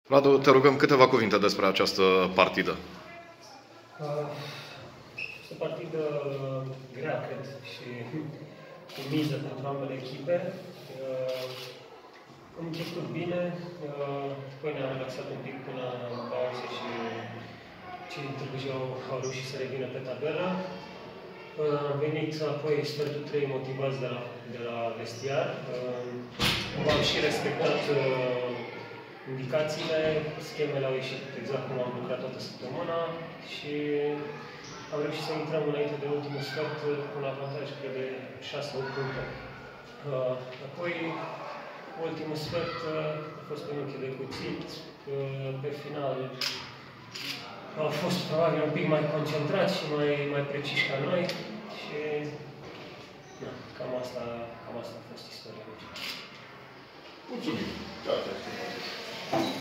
Radu, te rugăm câteva cuvinte despre această partidă. Este o partidă grea, cred, și cu miză pentru ambele echipe. Am început bine, apoi ne-am relaxat un pic până în pauză și cei din Târgu Jiu au reușit să revină pe tabelă. Am venit apoi sfertul 3 motivați de la vestiar. Am și respectat indicațiile, schemele au ieșit exact cum am lucrat toată săptămâna și am reușit să intrăm înainte de ultimul sfert cu un avantaj, cred, de 6-8 puncte. Apoi, ultimul sfert a fost pe nuche de cuțit. Pe final au fost probabil un pic mai concentrați și mai preciși ca noi și cam asta a fost istoria. Mulțumim!